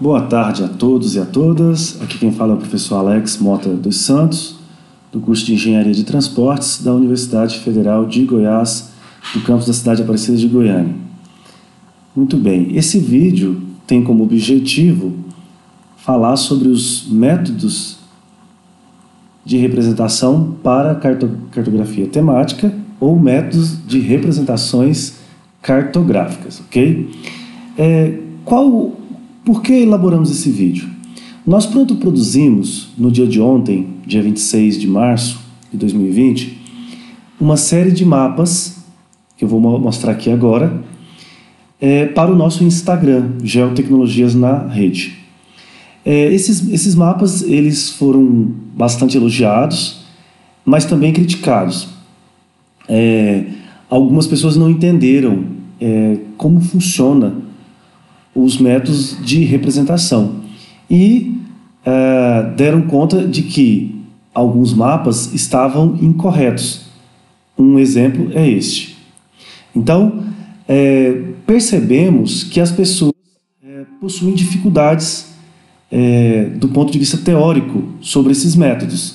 Boa tarde a todos e a todas. Aqui quem fala é o professor Alex Mota dos Santos, do curso de Engenharia de Transportes da Universidade Federal de Goiás, do campus da cidade de Aparecida de Goiânia. Muito bem, esse vídeo tem como objetivo falar sobre os métodos de representação para cartografia temática ou métodos de representações cartográficas, ok? Por que elaboramos esse vídeo? Nós produzimos, no dia de ontem, dia 26 de março de 2020, uma série de mapas, que eu vou mostrar aqui agora, para o nosso Instagram, Geotecnologias na Rede. Esses mapas eles foram bastante elogiados, mas também criticados. Algumas pessoas não entenderam como funciona os métodos de representação e deram conta de que alguns mapas estavam incorretos. Um exemplo é este. Então, percebemos que as pessoas possuem dificuldades do ponto de vista teórico sobre esses métodos.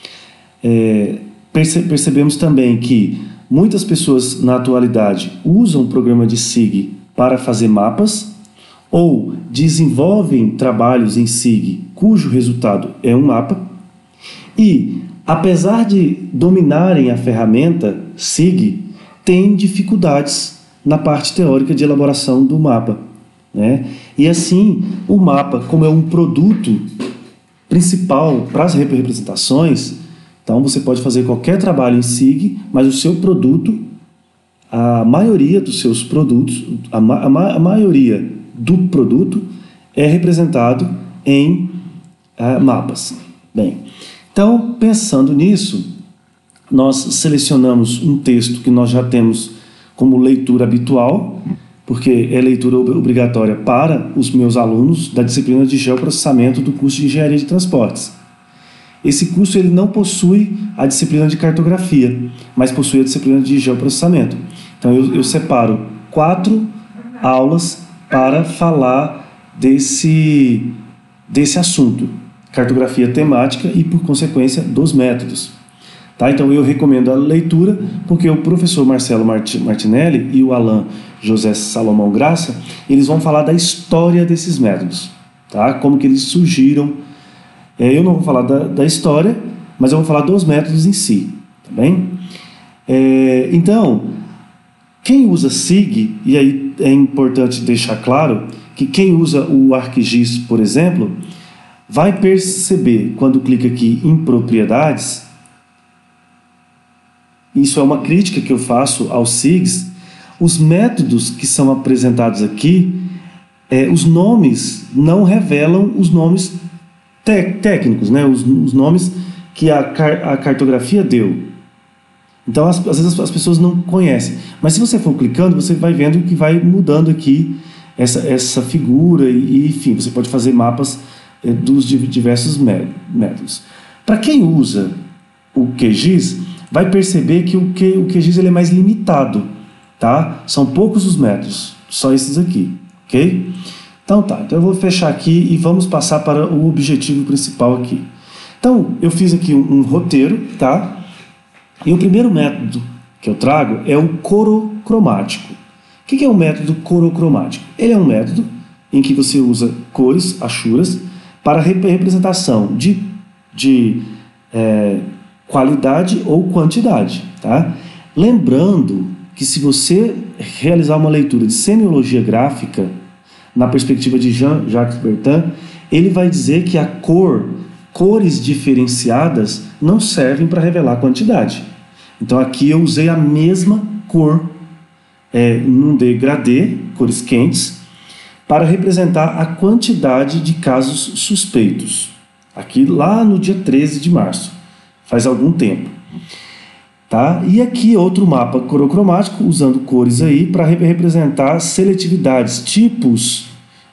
Percebemos também que muitas pessoas na atualidade usam o programa de SIG para fazer mapas ou desenvolvem trabalhos em SIG cujo resultado é um mapa e, apesar de dominarem a ferramenta SIG, têm dificuldades na parte teórica de elaboração do mapa, né? E assim, o mapa, como é um produto principal para as representações, então você pode fazer qualquer trabalho em SIG, mas o seu produto, a maioria dos seus produtos, a maioria do produto é representado em mapas. Bem, então, pensando nisso, nós selecionamos um texto que nós já temos como leitura habitual, porque é leitura obrigatória para os meus alunos da disciplina de Geoprocessamento do curso de Engenharia de Transportes. Esse curso ele não possui a disciplina de Cartografia, mas possui a disciplina de Geoprocessamento. Então eu separo 4 aulas para falar desse assunto, cartografia temática e, por consequência, dos métodos. Tá? Então eu recomendo a leitura porque o professor Marcelo Martinelli e o Alain José Salomão Graça, eles vão falar da história desses métodos, tá? Como que eles surgiram. Eu não vou falar da história, mas eu vou falar dos métodos em si, tá bem? Então, quem usa SIG, e aí é importante deixar claro que quem usa o ArcGIS, por exemplo, vai perceber quando clica aqui em propriedades. Isso é uma crítica que eu faço aos SIGs. Os métodos que são apresentados aqui, os nomes não revelam os nomes técnicos, né? Os nomes que a cartografia deu. Então, às vezes as pessoas não conhecem. Mas se você for clicando, você vai vendo que vai mudando aqui essa figura e, enfim, você pode fazer mapas dos diversos métodos. Para quem usa o QGIS, vai perceber que o QGIS ele é mais limitado, tá? São poucos os métodos, só esses aqui, ok? Então eu vou fechar aqui e vamos passar para o objetivo principal aqui. Então, eu fiz aqui um roteiro, tá? E o primeiro método que eu trago é o corocromático. O que é o método corocromático? Ele é um método em que você usa cores, achuras, para representação de qualidade ou quantidade, tá? Lembrando que se você realizar uma leitura de semiologia gráfica na perspectiva de Jean-Jacques Bertin, ele vai dizer que cores diferenciadas não servem para revelar quantidade. Então aqui eu usei a mesma cor num degradê, cores quentes, para representar a quantidade de casos suspeitos. Aqui lá no dia 13 de março, faz algum tempo. Tá? E aqui outro mapa corocromático, usando cores aí para representar seletividades, tipos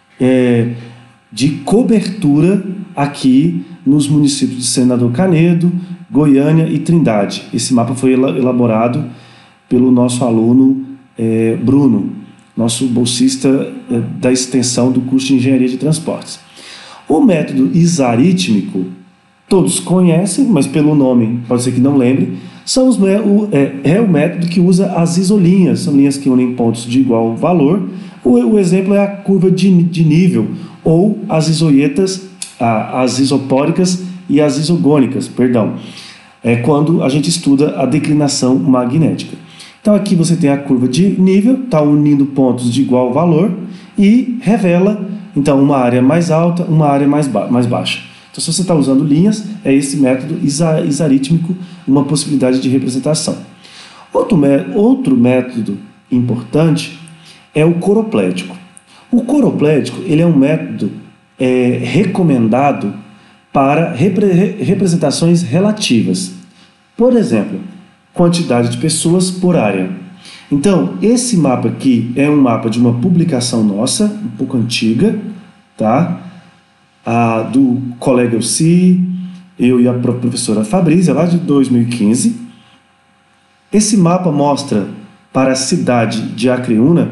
de cobertura aqui nos municípios de Senador Canedo, Goiânia e Trindade. Esse mapa foi elaborado pelo nosso aluno Bruno, nosso bolsista da extensão do curso de Engenharia de Transportes. O método isarítmico, todos conhecem, mas pelo nome pode ser que não lembre, é o método que usa as isolinhas, são linhas que unem pontos de igual valor. O exemplo é a curva de nível, ou as isoietas, as isopóricas e as isogônicas, perdão. É quando a gente estuda a declinação magnética. Então aqui você tem a curva de nível, está unindo pontos de igual valor e revela, então, uma área mais alta, uma área mais baixa. Então, se você está usando linhas, é esse método isarítmico, uma possibilidade de representação. Outro método importante é o coroplético. O coroplético ele é um método recomendado para representações relativas. Por exemplo, quantidade de pessoas por área. Então, esse mapa aqui é um mapa de uma publicação nossa, um pouco antiga, tá? Do colega Elci, eu e a professora Fabrícia, lá de 2015. Esse mapa mostra para a cidade de Acreúna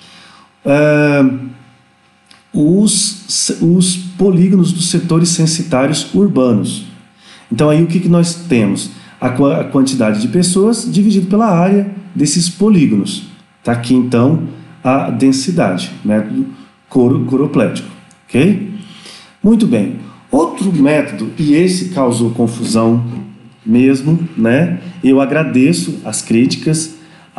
os polígonos dos setores censitários urbanos. Então, aí o que nós temos? A quantidade de pessoas dividido pela área desses polígonos. Está aqui, então, a densidade, método coroplético. Ok? Muito bem. Outro método, e esse causou confusão mesmo, né? Eu agradeço as críticas,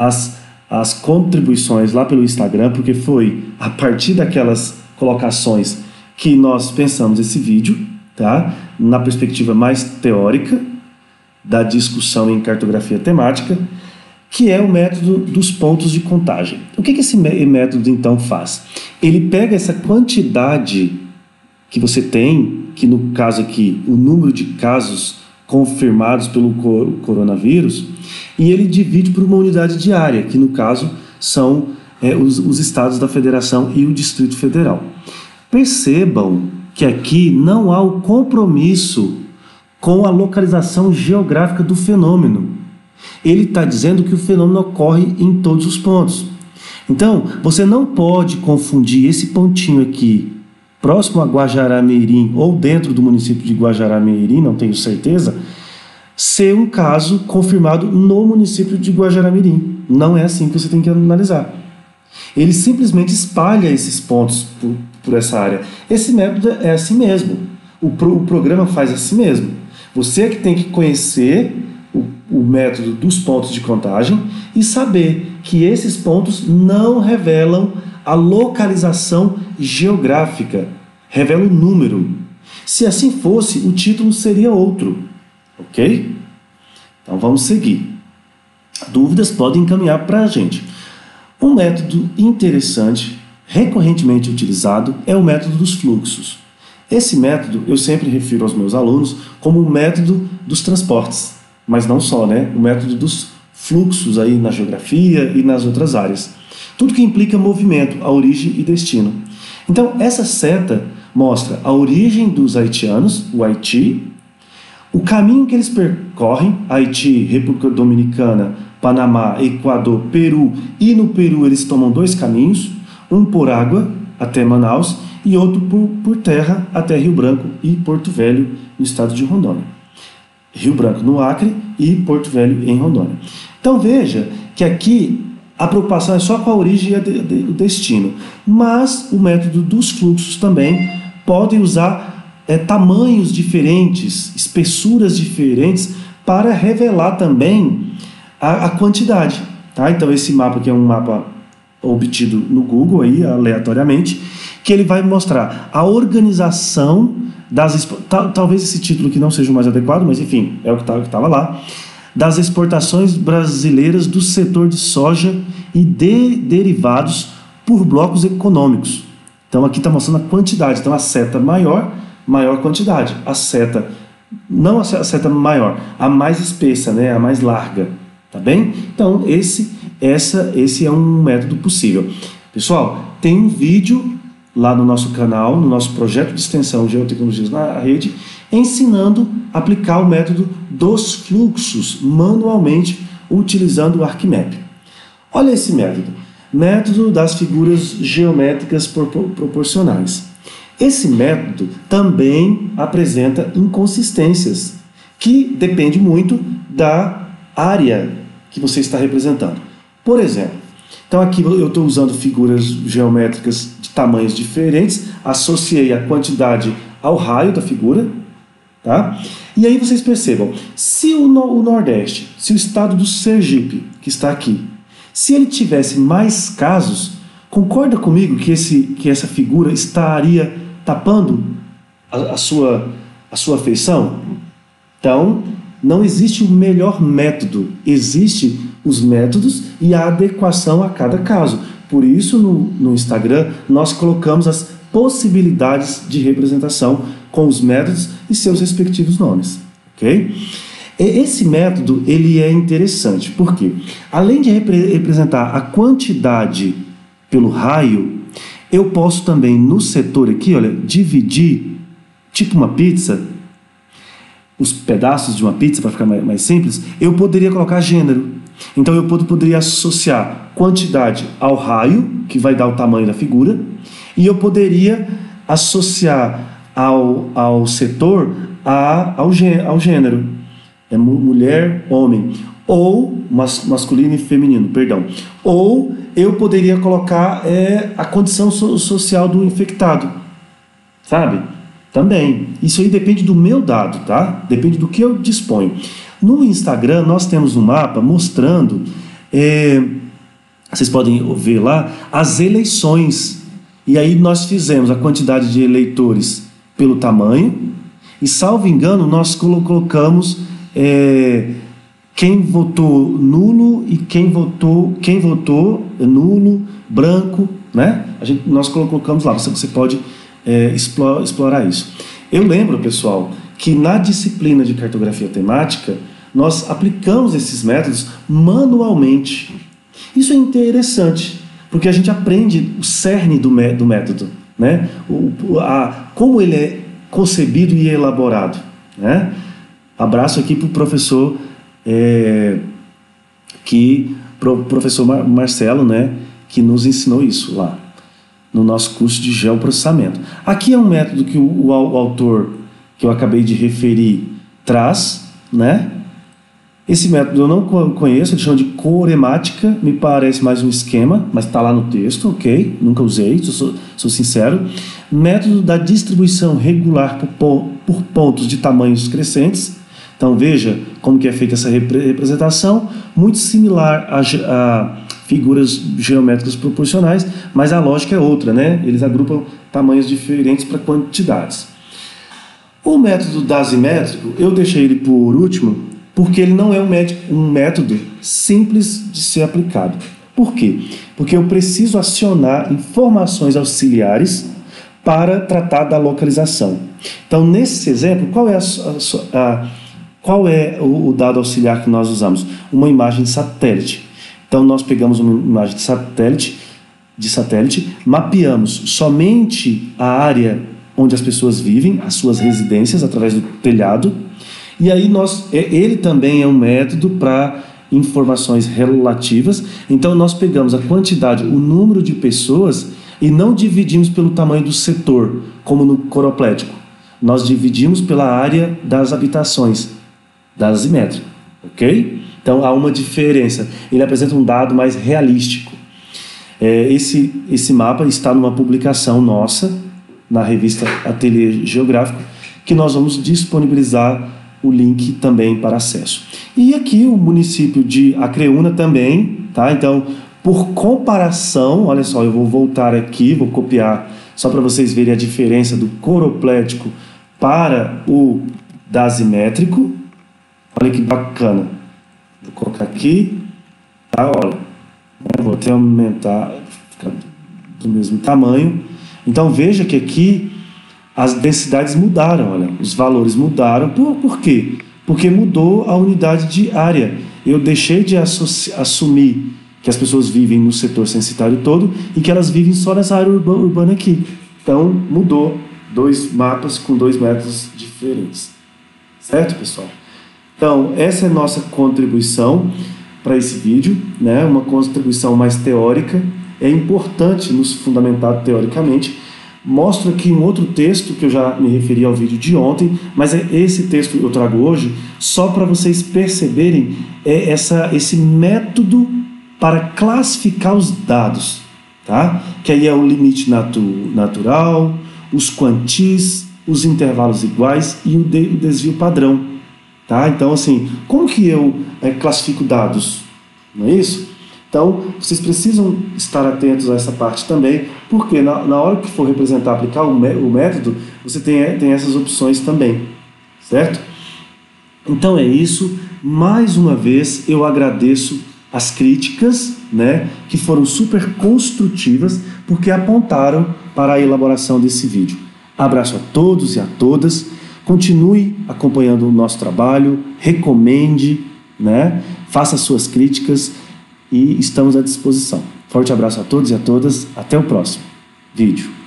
as contribuições lá pelo Instagram, porque foi a partir daquelas colocações que nós pensamos esse vídeo, tá? Na perspectiva mais teórica da discussão em cartografia temática, que é o método dos pontos de contagem. O que esse método então faz? Ele pega essa quantidade que você tem, que no caso aqui, o número de casos confirmados pelo coronavírus, e ele divide por uma unidade de área, que no caso são os estados da federação e o Distrito Federal. Percebam que aqui não há o compromisso com a localização geográfica do fenômeno. Ele está dizendo que o fenômeno ocorre em todos os pontos. Então, você não pode confundir esse pontinho aqui, próximo a Guajará-Mirim, ou dentro do município de Guajará-Mirim, não tenho certeza, ser um caso confirmado no município de Guajará-Mirim. Não é assim que você tem que analisar. Ele simplesmente espalha esses pontos por essa área. Esse método é assim mesmo. O programa faz assim mesmo. Você é que tem que conhecer o método dos pontos de contagem e saber que esses pontos não revelam a localização geográfica, revelam o número. Se assim fosse, o título seria outro, ok? Então vamos seguir. Dúvidas podem encaminhar para a gente. Um método interessante, recorrentemente utilizado, é o método dos fluxos. Esse método eu sempre refiro aos meus alunos como o método dos transportes, mas não só, né? O método dos fluxos aí na geografia e nas outras áreas. Tudo que implica movimento, a origem e destino. Então, essa seta mostra a origem dos haitianos, o Haiti, o caminho que eles percorrem, Haiti, República Dominicana, Panamá, Equador, Peru, e no Peru eles tomam 2 caminhos, um por água até Manaus e outro por terra até Rio Branco e Porto Velho, no estado de Rondônia. Rio Branco no Acre e Porto Velho em Rondônia. Então veja que aqui a preocupação é só com a origem e o destino, mas o método dos fluxos também pode usar tamanhos diferentes, espessuras diferentes para revelar também a quantidade. Tá? Então esse mapa aqui é um mapa obtido no Google aí, aleatoriamente, que ele vai mostrar a organização das... Talvez esse título aqui não seja o mais adequado, mas enfim, é o que estava lá. Das exportações brasileiras do setor de soja e derivados por blocos econômicos. Então aqui está mostrando a quantidade. Então a seta maior quantidade. A seta, não a seta maior, a mais espessa, né? A mais larga. Tá bem? Então esse é um método possível. Pessoal, tem um vídeo lá no nosso canal, no nosso projeto de extensão Geotecnologias na Rede, ensinando a aplicar o método dos fluxos manualmente, utilizando o ArcMap. Olha esse método. Método das figuras geométricas proporcionais. Esse método também apresenta inconsistências, que depende muito da área que você está representando. Por exemplo, então aqui eu estou usando figuras geométricas de tamanhos diferentes, associei a quantidade ao raio da figura, tá? E aí vocês percebam, se o Nordeste, se o estado do Sergipe, que está aqui, se ele tivesse mais casos, concorda comigo que essa figura estaria tapando a sua feição? Então, não existe o melhor método, existem os métodos e a adequação a cada caso. Por isso, no Instagram, nós colocamos as possibilidades de representação com os métodos e seus respectivos nomes, ok? Esse método ele é interessante, porque além de representar a quantidade pelo raio, eu posso também no setor aqui, olha, dividir, tipo uma pizza, os pedaços de uma pizza, para ficar mais simples, eu poderia colocar gênero. Então eu poderia associar quantidade ao raio, que vai dar o tamanho da figura, e eu poderia associar ao setor ao gênero. É mulher, homem, ou masculino e feminino, perdão. Ou eu poderia colocar a condição social do infectado, sabe? Também. Isso aí depende do meu dado, tá? Depende do que eu disponho. No Instagram, nós temos um mapa mostrando, vocês podem ver lá, as eleições. E aí nós fizemos a quantidade de eleitores pelo tamanho, e salvo engano, nós colocamos quem votou nulo e quem votou nulo, branco, né? Nós colocamos lá, você pode explorar isso. Eu lembro, pessoal, que na disciplina de cartografia temática, nós aplicamos esses métodos manualmente. Isso é interessante, porque a gente aprende o cerne do método, né? Como ele é concebido e elaborado, né? Abraço aqui para o professor, professor Marcelo, né, que nos ensinou isso lá no nosso curso de geoprocessamento. Aqui é um método que o autor que eu acabei de referir traz, né? Esse método eu não conheço, ele chama de coremática, me parece mais um esquema, mas está lá no texto, ok? Nunca usei, sou sincero. Método da distribuição regular por pontos de tamanhos crescentes. Então veja como que é feita essa representação, muito similar a figuras geométricas proporcionais, mas a lógica é outra, né? Eles agrupam tamanhos diferentes para quantidades. O método dasimétrico, eu deixei ele por último, porque ele não é um método simples de ser aplicado. Por quê? Porque eu preciso acionar informações auxiliares para tratar da localização. Então, nesse exemplo, qual é o dado auxiliar que nós usamos? Uma imagem de satélite. Então, nós pegamos uma imagem de satélite, mapeamos somente a área onde as pessoas vivem, as suas residências, através do telhado, e aí ele também é um método para informações relativas. Então, nós pegamos a quantidade, o número de pessoas, e não dividimos pelo tamanho do setor, como no coroplético. Nós dividimos pela área das habitações, dasimétrico, ok? Então há uma diferença, ele apresenta um dado mais realístico. Esse mapa está numa publicação nossa, na revista Ateliê Geográfico, que nós vamos disponibilizar o link também para acesso. E aqui o município de Acreúna também, tá? Então, por comparação, olha só, eu vou voltar aqui, vou copiar, só para vocês verem a diferença do coroplético para o dasimétrico. Olha que bacana. Vou colocar aqui, tá? Olha, vou até aumentar, ficar do mesmo tamanho. Então veja que aqui as densidades mudaram, olha, os valores mudaram. Por quê? Porque mudou a unidade de área. Eu deixei de assumir que as pessoas vivem no setor censitário todo e que elas vivem só nessa área urbana aqui. Então mudou, dois mapas com dois métodos diferentes. Certo, pessoal? Então, essa é a nossa contribuição para esse vídeo, né? Uma contribuição mais teórica, é importante nos fundamentar teoricamente. Mostro aqui um outro texto que eu já me referi ao vídeo de ontem, mas esse texto que eu trago hoje só para vocês perceberem esse método para classificar os dados, tá? Que aí é o limite natural, os quantis, os intervalos iguais e o desvio padrão, tá? Então, assim, como que eu classifico dados? Não é isso? Então, vocês precisam estar atentos a essa parte também, porque na hora que for representar, aplicar o método, você tem essas opções também, certo? Então é isso. Mais uma vez, eu agradeço as críticas, né, que foram super construtivas, porque apontaram para a elaboração desse vídeo. Abraço a todos e a todas. Continue acompanhando o nosso trabalho, recomende, né, faça suas críticas, e estamos à disposição. Forte abraço a todos e a todas. Até o próximo vídeo.